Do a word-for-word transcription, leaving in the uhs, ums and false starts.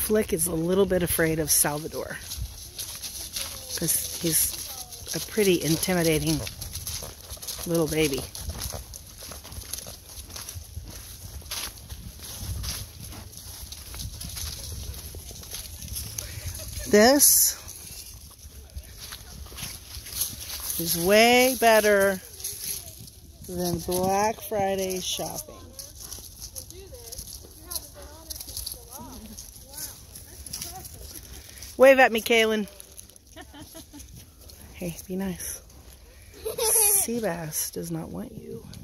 Flick is a little bit afraid of Salvador because he's a pretty intimidating little baby. This is way better than Black Friday shopping. Wave at me, Kaylin. Hey, be nice. Sea bass does not want you.